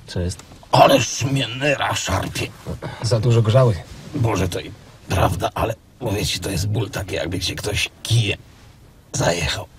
Co jest? Ależ mnie nera szarpie. Za dużo grzały. Boże, to i prawda, ale mówię ci, to jest ból taki, jakby cię ktoś kijem zajechał.